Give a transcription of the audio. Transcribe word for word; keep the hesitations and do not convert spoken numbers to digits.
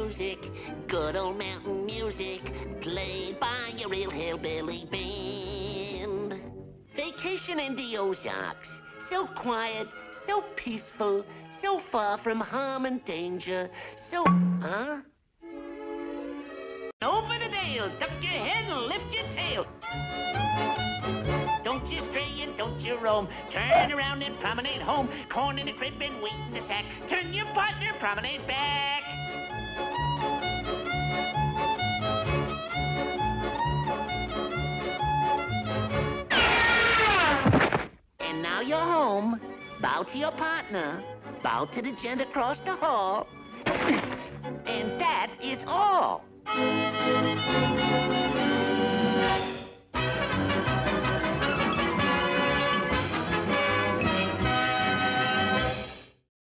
music, good old mountain music, played by a real hillbilly band. Vacation in the Ozarks, so quiet, so peaceful, so far from harm and danger, so... Huh? Over the dale, duck your head and lift your tail. Don't you stray and don't you roam. Turn around and promenade home. Corn in the crib and wheat in the sack. Turn your partner, promenade back. And now you're home. Bow to your partner. Bow to the gent across the hall. And that is all.